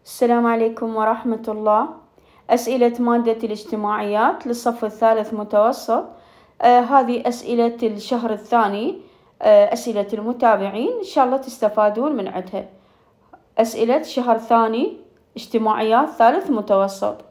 السلام عليكم ورحمة الله. أسئلة مادة الاجتماعيات للصف الثالث متوسط. هذه أسئلة الشهر الثاني، أسئلة المتابعين، إن شاء الله تستفادون من عدها. أسئلة شهر ثاني اجتماعيات ثالث متوسط.